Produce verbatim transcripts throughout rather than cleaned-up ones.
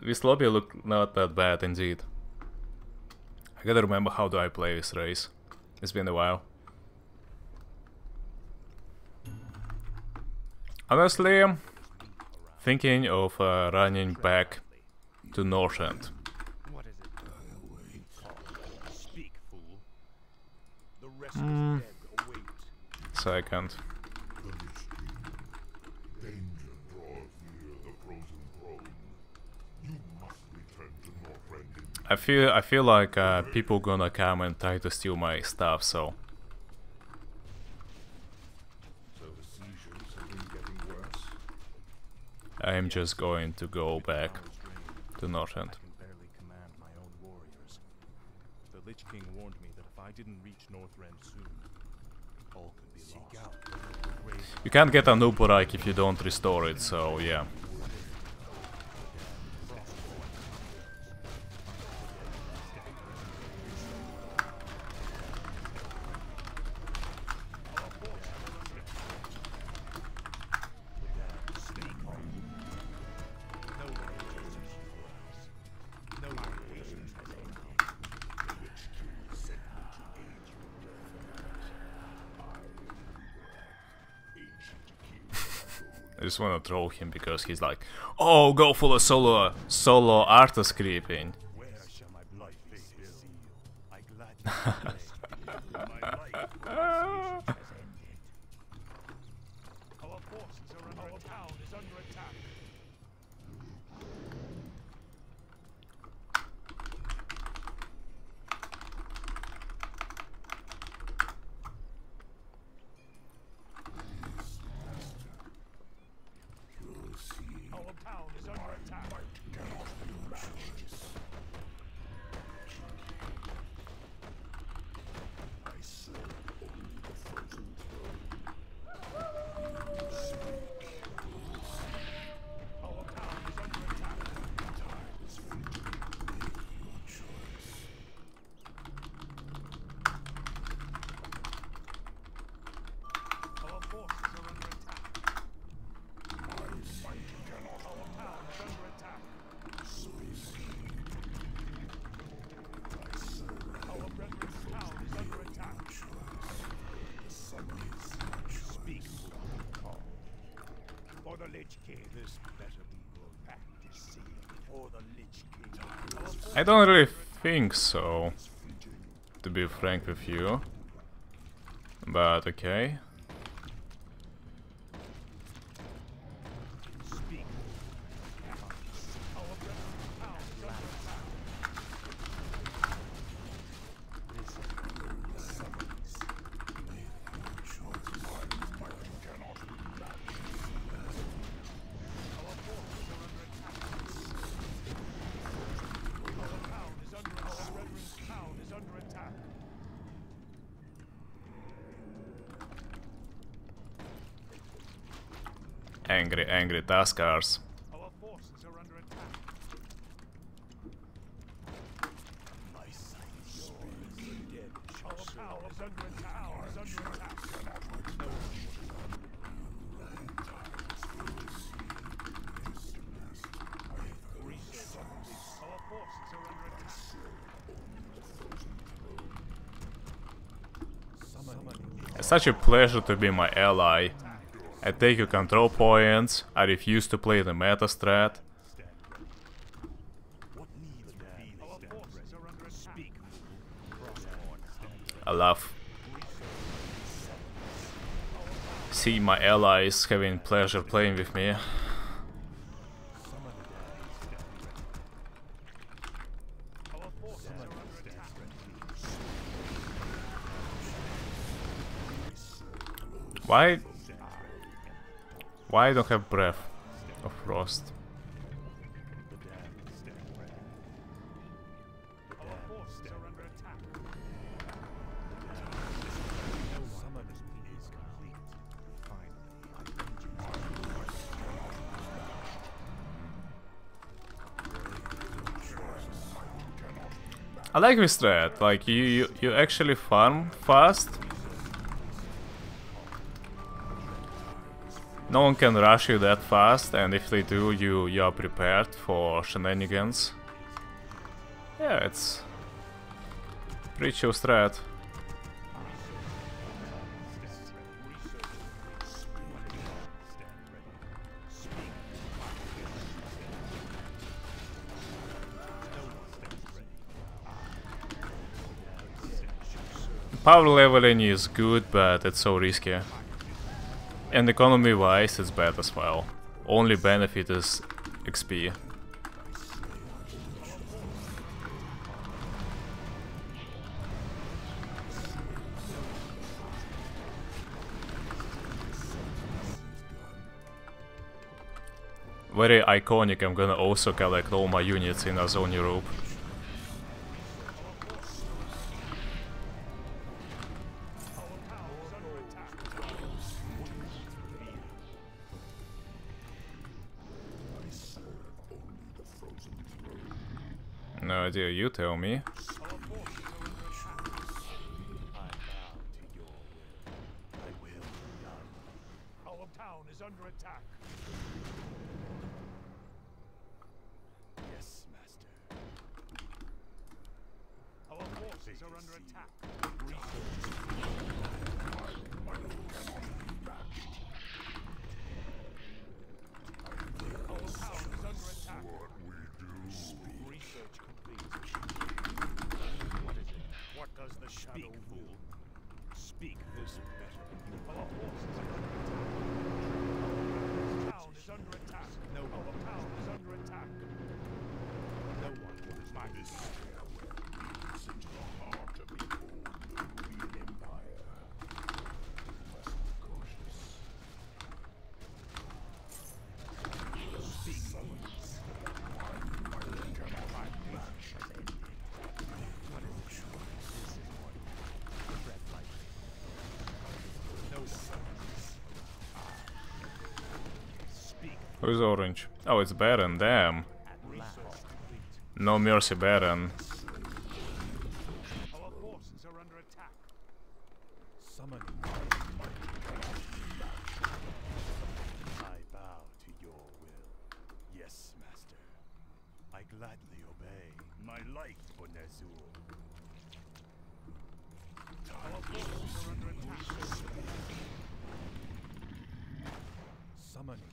this lobby looked not that bad indeed. I gotta remember how do I play this race. It's been a while. Honestly, I'm thinking of uh, running back to North End. Mm. Second. I feel I feel like uh, people gonna come and try to steal my stuff, so. I'm just going to go back to North End. The Lich King warned me that if I didn't reach Northrend soon, all could be lost. You can't get a Nuborike if you don't restore it, so yeah. I just wanna troll him because he's like, oh, go for a solo solo Arthas creeping. I don't really think so, to be frank with you, but okay. Angry, angry Tuskars. Our forces are under attack. My sight is dead. Our power is under attack. Our is under attack. Our forces are under attack. It's such a pleasure to be my ally. I take your control points, I refuse to play the meta strat. I love see my allies having pleasure playing with me. Why? Why I don't have Breath of Frost? I like this strat, like you, you, you actually farm fast. No one can rush you that fast, and if they do, you you are prepared for shenanigans. Yeah, it's pretty chill strat. Power leveling is good, but it's so risky. And economy wise, it's bad as well. Only benefit is X P. Very iconic. I'm gonna also collect all my units in Azon Europe. No idea, you tell me. Our town is under attack. Yes, master. Our forces are under attack. Our town is under attack. Research complete. What is it? What does the shadow rule? Speak this better. Our forces are under attack. Town is under attack. No, our town is under attack. No one wants my this. Leads into the heart of the old Luwian Empire. You must be cautious. Speak. Who's orange? Oh, it's Baron, damn. No mercy, Baron. Our forces are under attack. Summon. I bow to your will. Yes, master. I gladly obey. My life for Ner'zhul. Our forces are under attack. Summoning.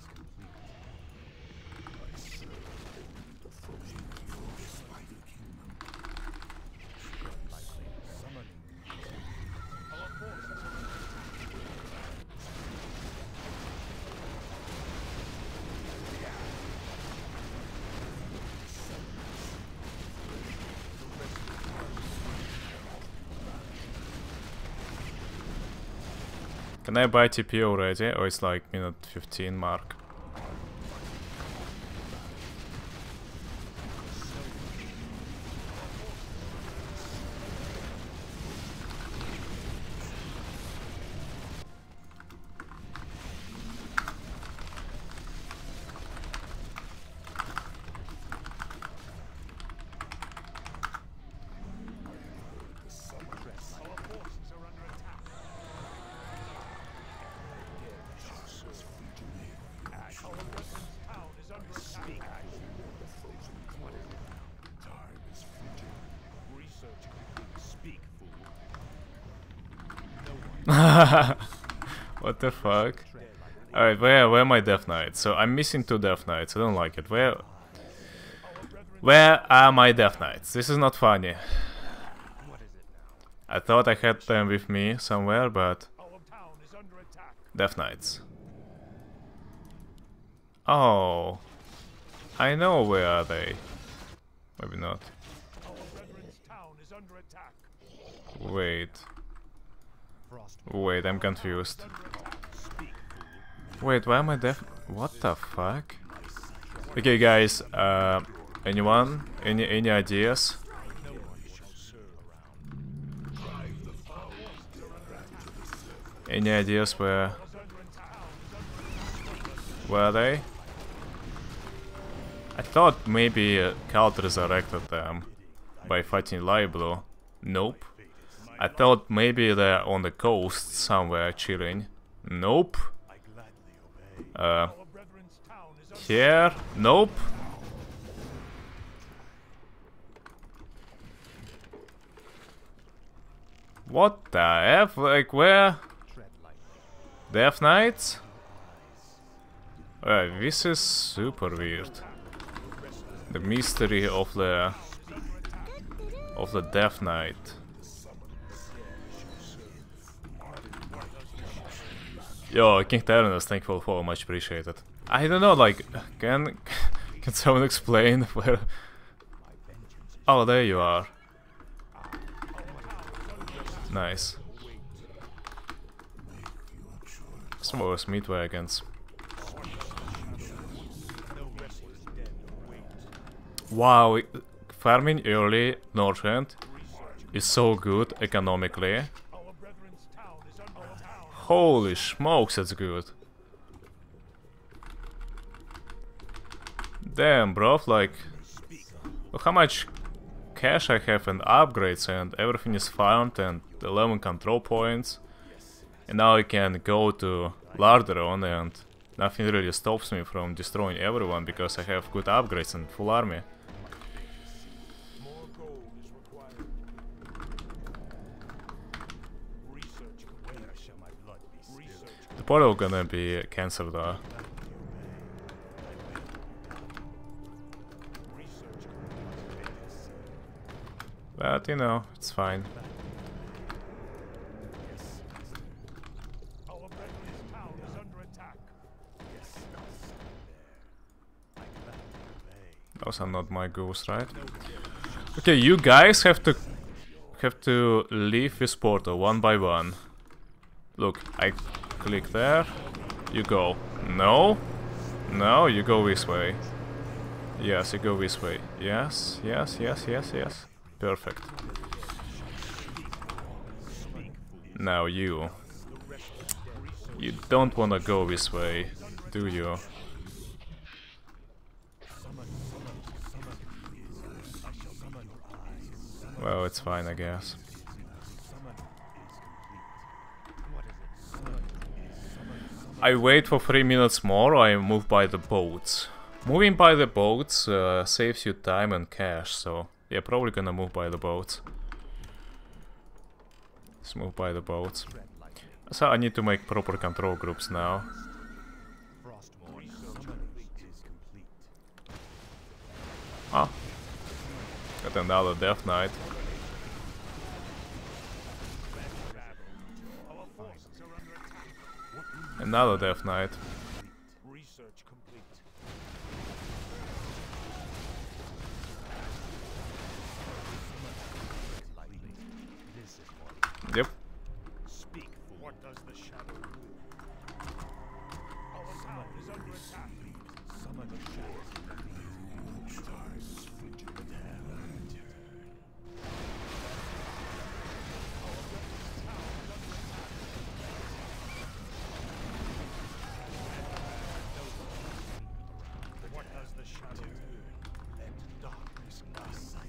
Can I buy T P already? Or it's like minute fifteen mark? What the fuck? Alright, where where are my Death Knights? So I'm missing two Death Knights, I don't like it. Where Where are my Death Knights? This is not funny. I thought I had them with me somewhere, but Death Knights. Oh, I know where are they. Maybe not. Wait. Wait, I'm confused. Wait, why am I deaf? What the fuck? Okay, guys. Uh, anyone? Any any ideas? Any ideas where? Where are they? I thought maybe uh, Cult resurrected them by fighting Liblu. Nope. I thought maybe they're on the coast somewhere chilling. Nope. Uh, here? Nope. What the F? Like, where? Death Knights? Uh, this is super weird. The mystery of the... of the Death Knight. Yo, King Tyrannus, thank you for the follow, much appreciated. I don't know, like, can can someone explain where? Oh, there you are. Nice. Some of us meat wagons. Wow, farming early Northrend is so good economically. Holy smokes, that's good. Damn, bro, like, look how much cash I have and upgrades and everything is farmed and eleven control points. And now I can go to Larderon and nothing really stops me from destroying everyone because I have good upgrades and full army. The portal gonna be cancelled though. But you know, it's fine. Those are not my goals, right? Okay, you guys have to have to leave this portal one by one. Look, I click there. You go. No, no, you go this way. Yes, you go this way. Yes, yes, yes, yes, yes. Perfect. Now you. You don't wanna go this way, do you? Well, it's fine, I guess. I wait for three minutes more, or I move by the boats. Moving by the boats uh, saves you time and cash, so yeah, probably gonna move by the boats. Let's move by the boats. So I need to make proper control groups now. Ah, got another Death Knight. Another Death Knight. Yep. Speak. What does the shadow do? Our town is under attack. Summon the shadow. What does the shadow do? Let darkness guide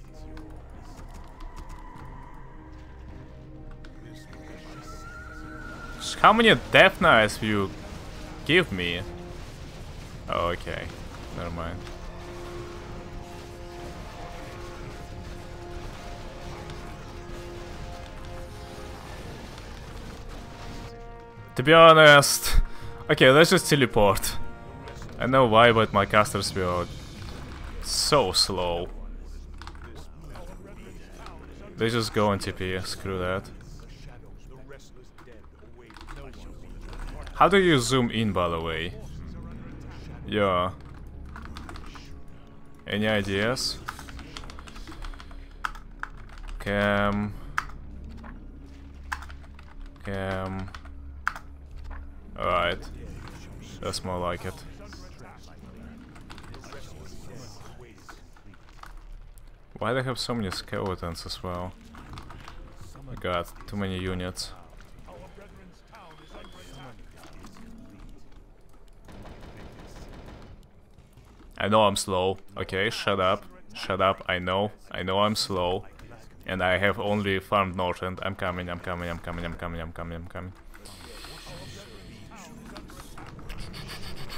yours. How many Death Knights you give me? Oh, okay, never mind. To be honest, okay, let's just teleport. I know why, but my casters were so slow. They just go on T P, screw that. How do you zoom in, by the way? Yeah. Any ideas? Cam. Cam. Alright. That's more like it. Why do they have so many skeletons as well? Oh god, too many units. I know I'm slow. Okay, shut up. Shut up. I know. I know I'm slow. And I have only farmed Northrend. I'm coming, I'm coming, I'm coming, I'm coming, I'm coming, I'm coming.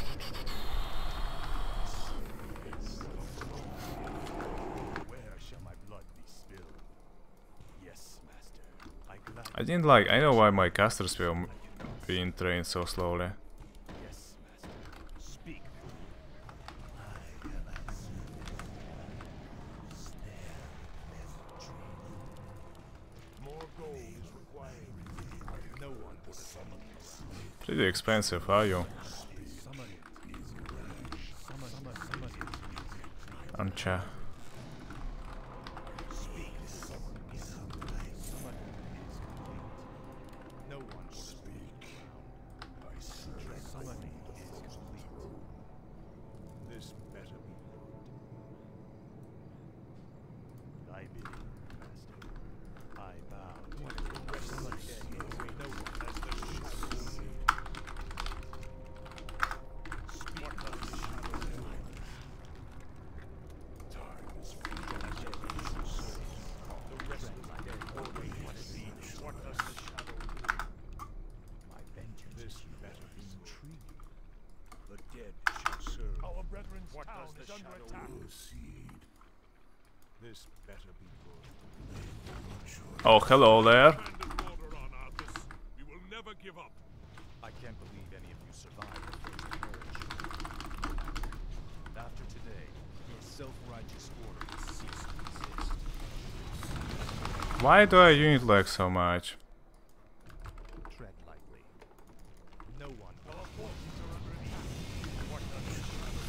I didn't like. I know why my casters were m- being trained so slowly. Yes, master. Speak. More gold is required. No one will summon us. Pretty expensive, are you? Summon is rash. Summon, summon, summon. Ancha. Speak. Summon is right. Summon is complete. No one will speak. I stress summoning is complete. This better be good. Thy bidding, master. I bow. What is the rest of the day? No one has the shadow. Speak of the shadow. Time is the rest of the day. What is the what does the shadow do? My vengeance this better be intriguing. The dead shall serve. Our brethren's what town does the is under attack. Proceed. This better be good. Oh, hello there. We will never give up. I can't believe any of you survived the first purge. After today, your self-righteous order will cease to exist. Why do I unit lag so much? Tread lightly. No one. Our forces are under attack. What does the shadow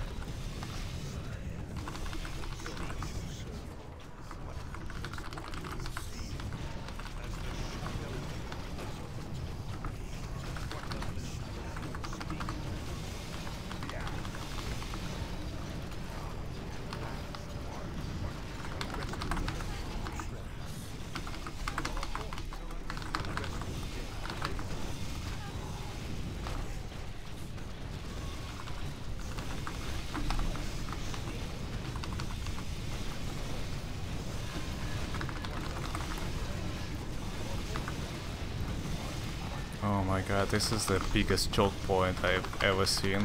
Oh my god, this is the biggest choke point I've ever seen.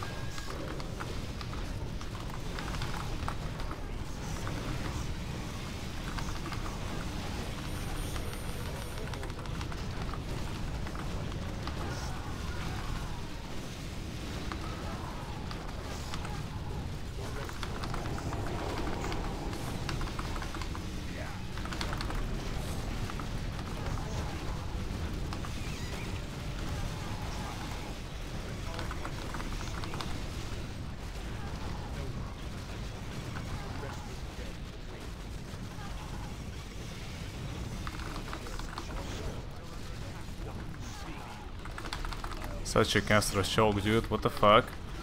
Such a cancerous choke, dude, what the fuck?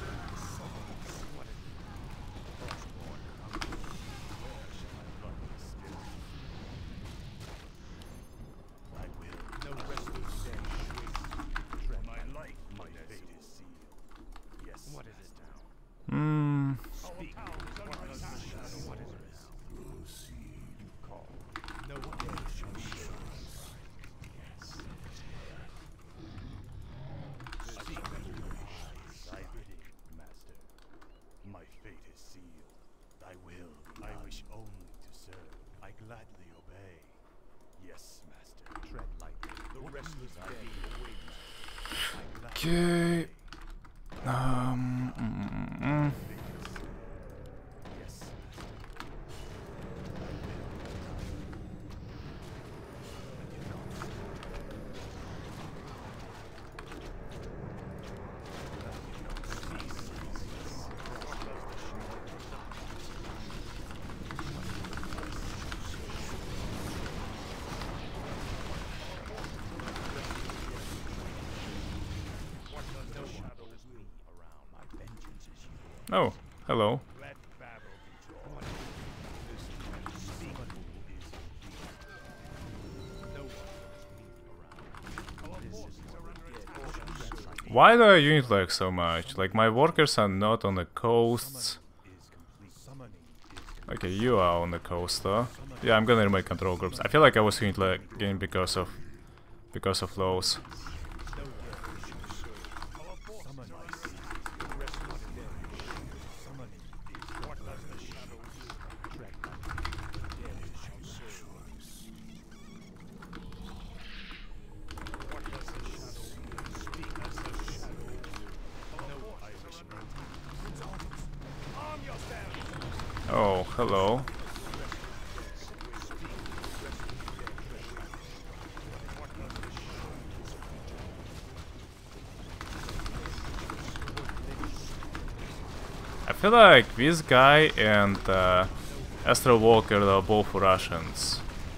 Hmm. Okay. Um. Mm, mm. Oh, hello. Why do I unit lag so much? Like, my workers are not on the coasts. Okay, you are on the coast though. Yeah, I'm gonna remake control groups. I feel like I was unit lagging because of because of those. Oh, hello. I feel like this guy and uh, Astral Walker are both Russians.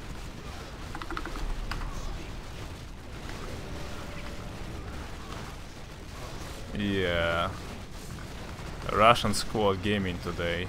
Yeah. Russian squad gaming today.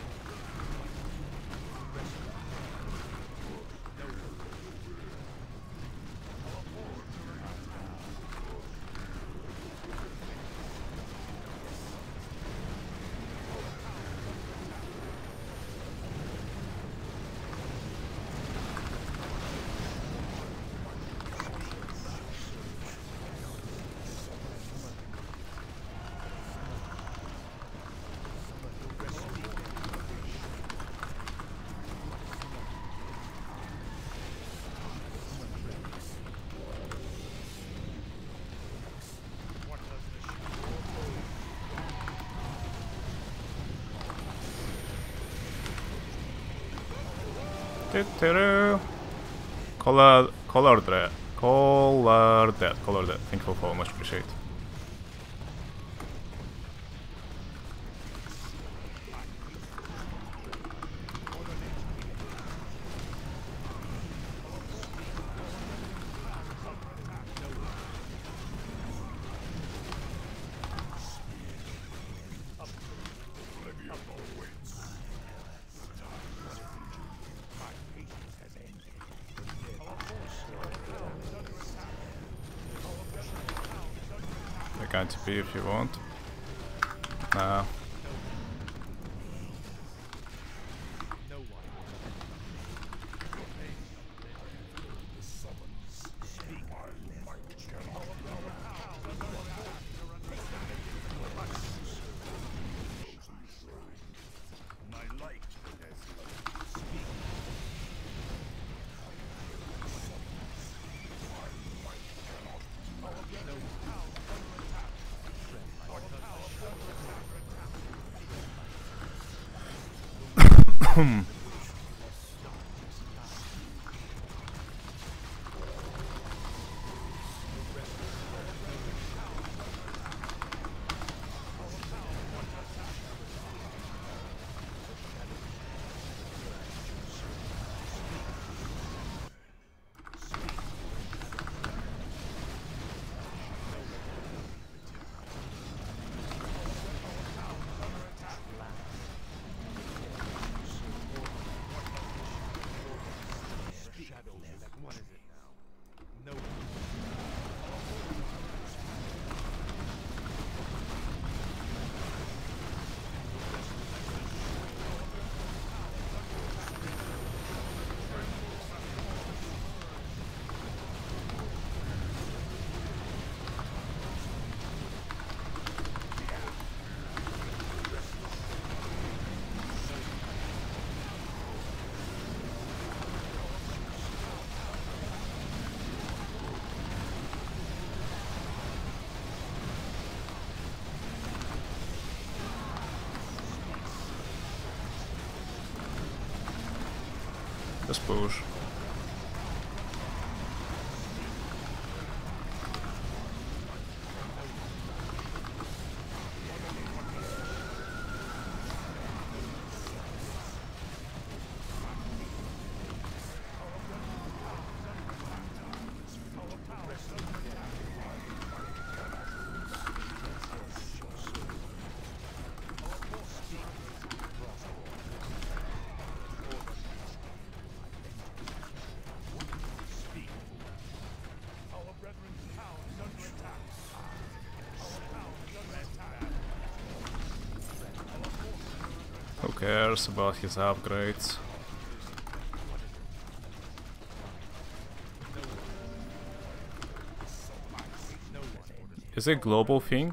Color, color that, color that, color that. Thank you for follow, much appreciate. I can't T P if you want. Nah. Hmm. Let's push. Who cares about his upgrades? Is it a global thing?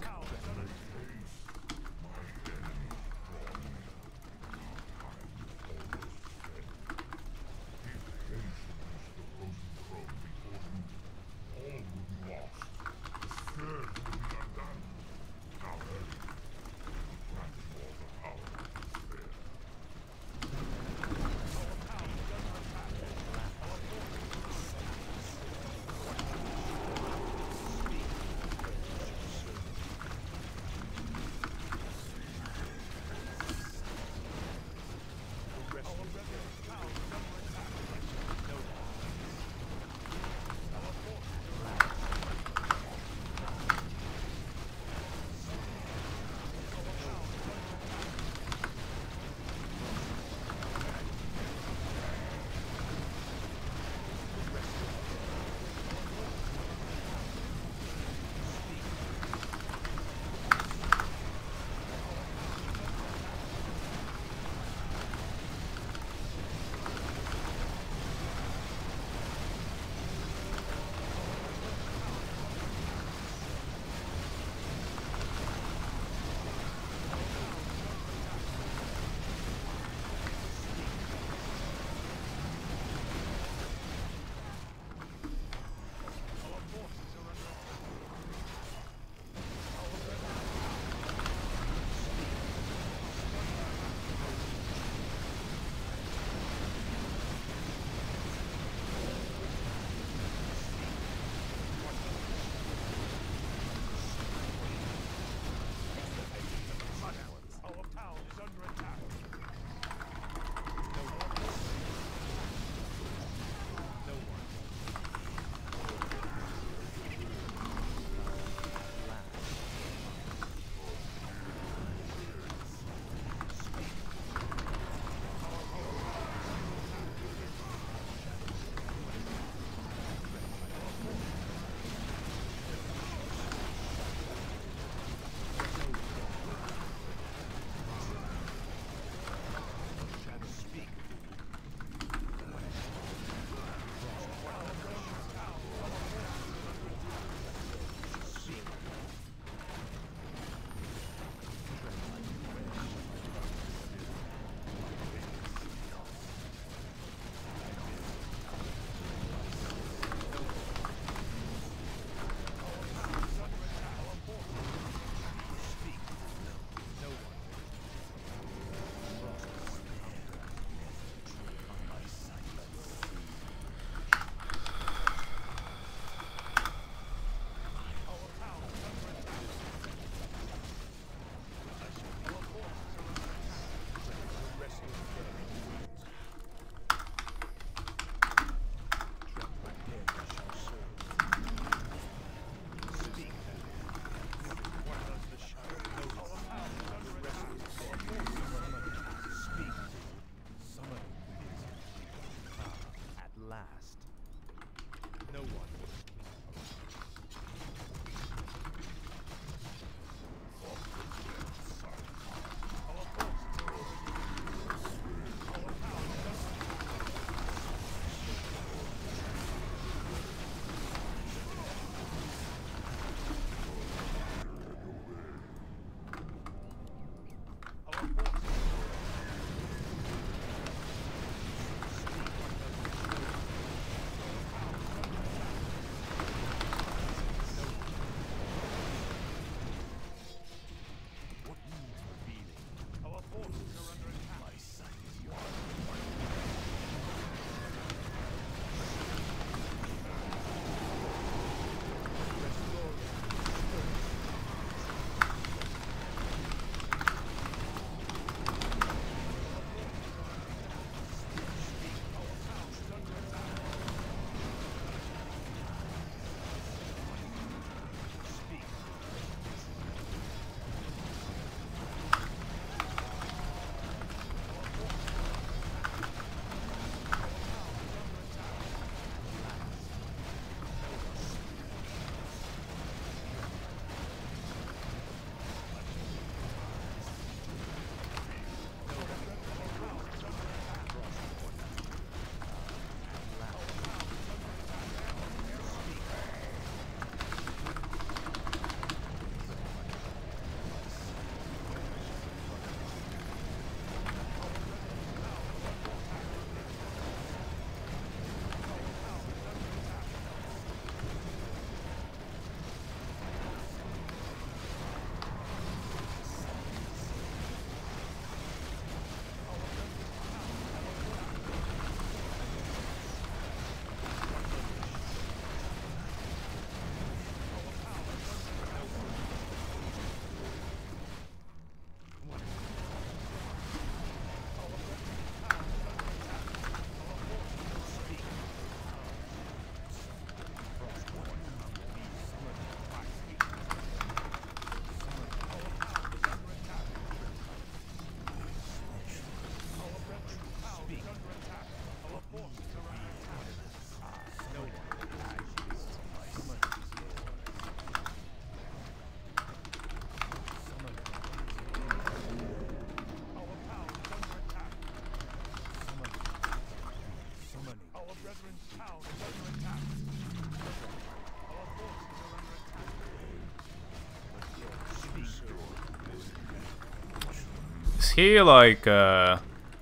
he like uh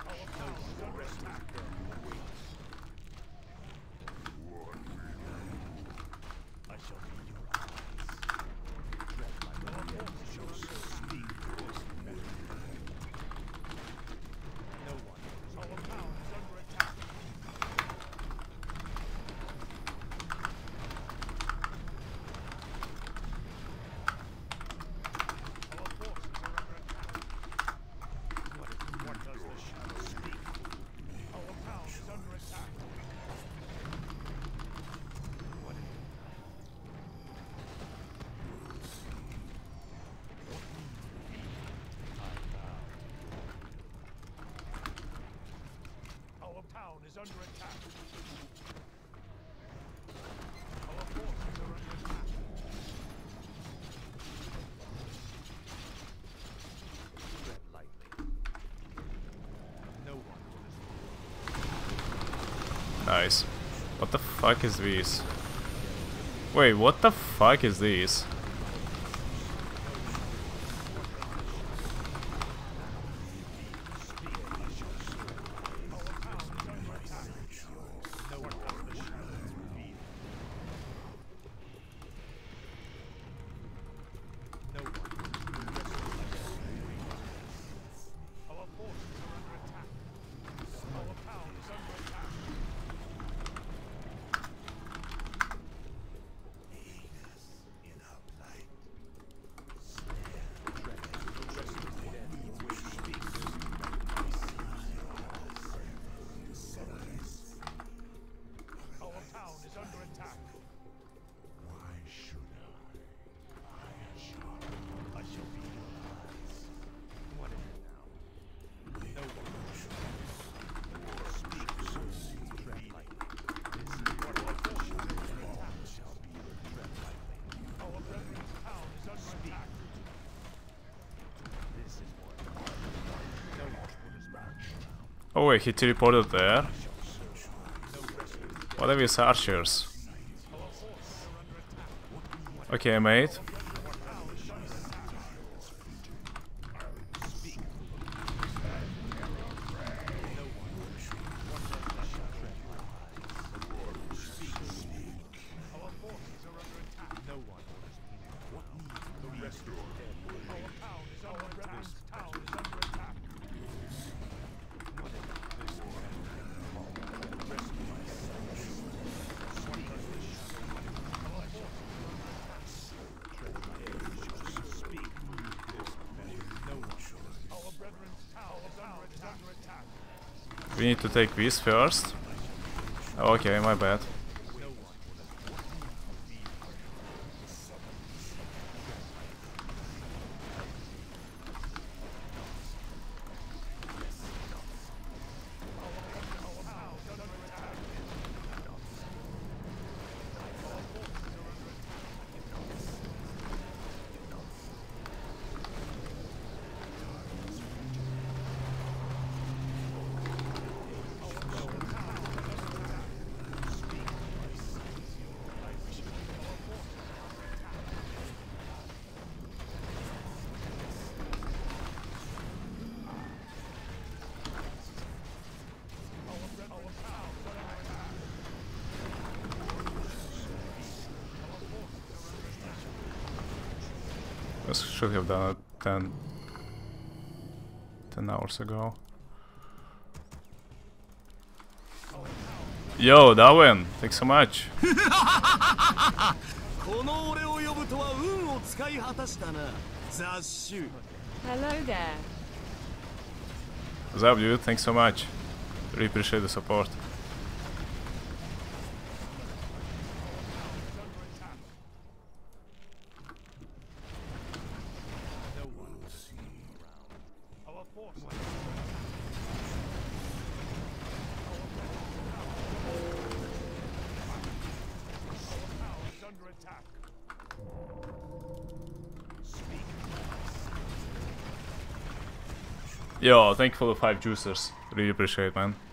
is under attack. Our forces are under attack. Tread lightly. No one will. nice. What the fuck is this? Wait, what the fuck is this? Oh wait, he teleported there. What are these archers? Okay, mate. We need to take this first. Okay, my bad. I should have done it ten, ten hours ago. Yo, Darwin, thanks so much. Hello there. What's up, dude? Thanks so much. Really appreciate the support. Yo, thank you for the five juicers. Really appreciate it, man.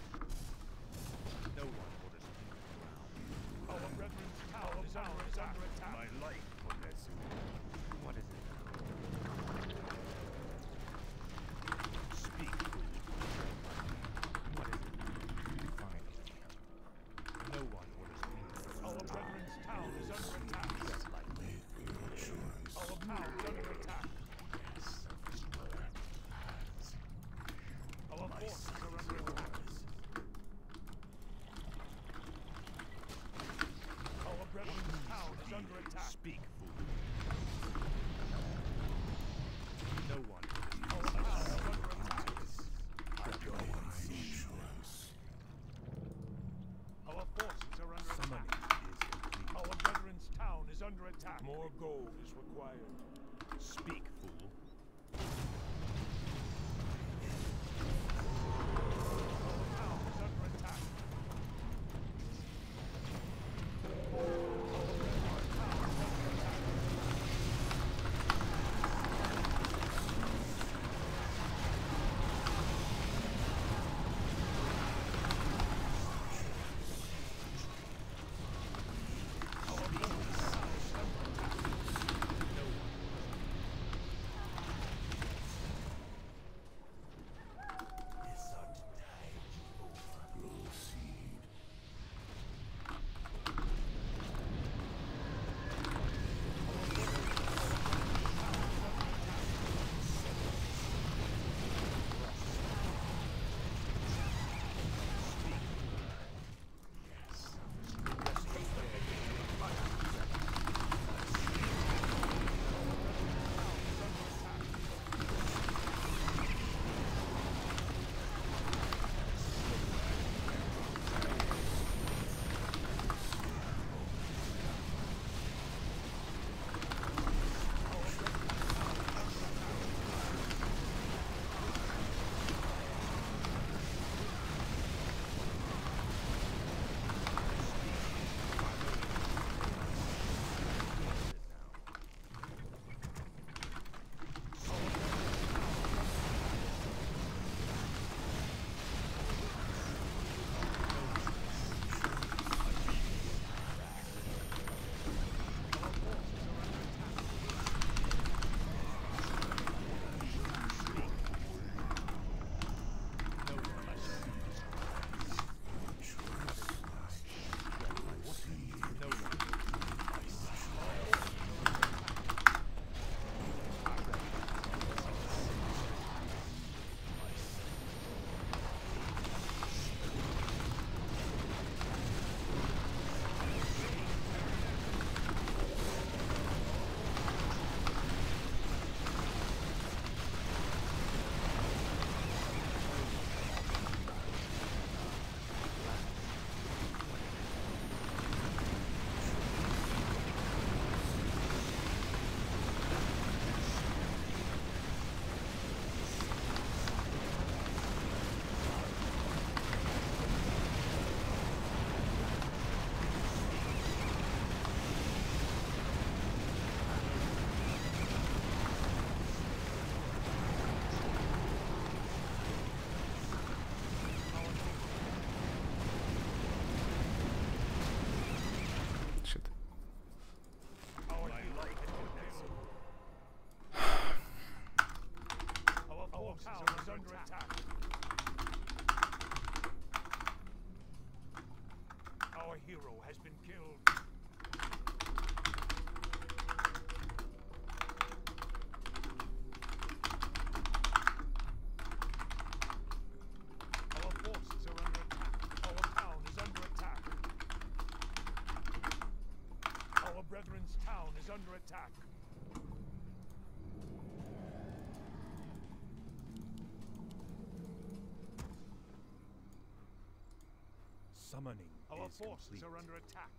Summoning Our is forces complete. Are under attack.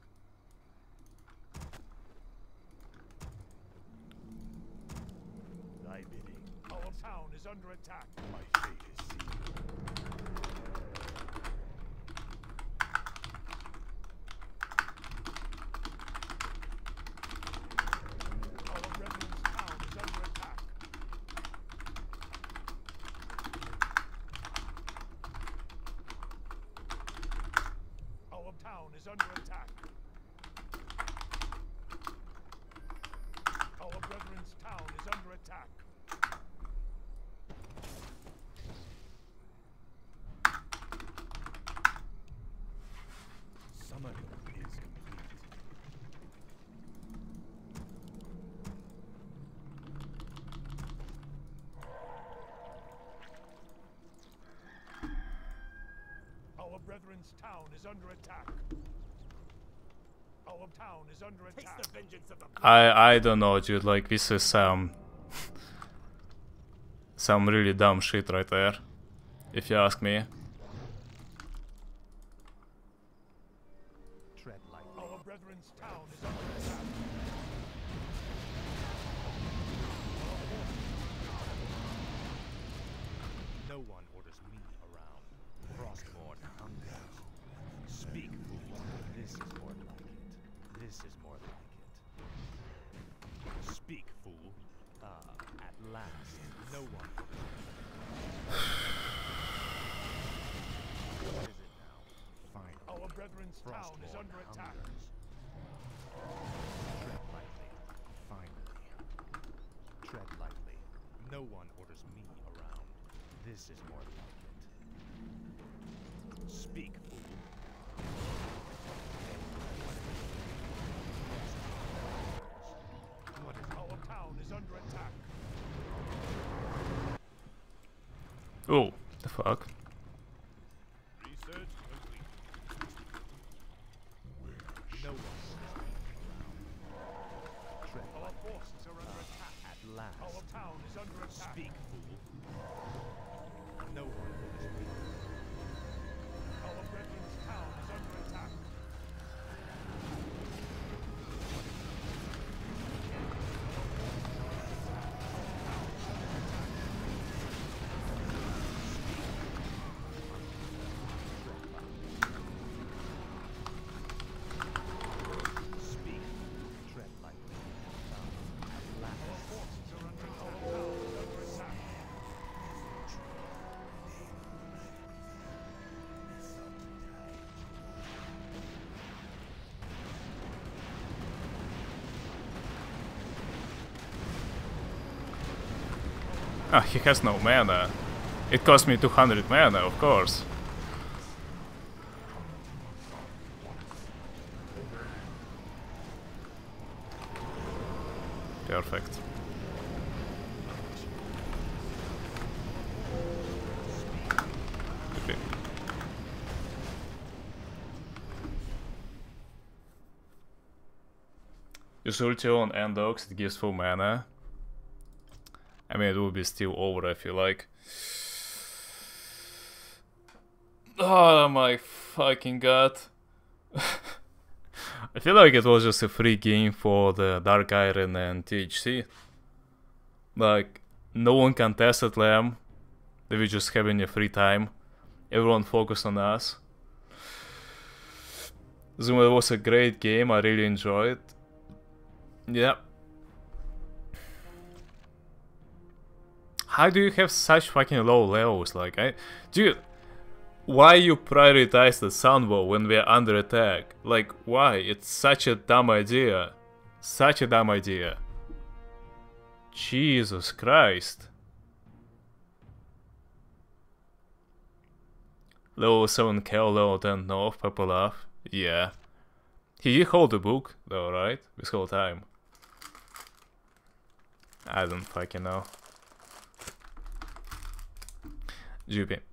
Thy bidding. Our town is under attack. My fate is sealed. Our brethren's town is under attack. Our town is under attack. Our brethren's town is under attack. Summoning is complete. Our brethren's town is under attack. Our town is under attack. Taste the vengeance of the I I don't know, dude. Like, this is some some really dumb shit right there, if you ask me. Tread lightly. Our brethren's town is under attack. No one orders me around. Frostborn hunger. Speak, fool. This is more like it. This is more like it. Speak, fool. Ah, at last. No one orders me. What is it now? Fine. Our brethren's town is under attack. Tread lightly. Finally. Tread lightly. No one orders me around. This is more like it. Speak, fool. What is our town is under attack. Oh, the fuck. Research complete. No one. Tread our forces are under attack. At last. Our town is under attack. Speak, fool. No one is me. Our brethren's town is under attack. Speak. Tread lightly. At last. Our forces are under attack. Our town is under attack. Ah, he has no mana. It cost me two hundred mana, of course. Perfect. Okay. Use ulti on Endox, it gives full mana. I mean, it will be still over, I feel like. Oh my fucking god. I feel like it was just a free game for the Dark Iron and T H C. Like, no one contested them. They were just having a free time. Everyone focused on us. So it was a great game, I really enjoyed it. Yeah. How do you have such fucking low levels? Like, I... Dude, why you prioritize the Sunbow when we're under attack? Like, why? It's such a dumb idea. Such a dumb idea. Jesus Christ. Level seven Kel, level ten North, Purple Off. Yeah. He did hold the book, though, right? This whole time. I don't fucking know. G P.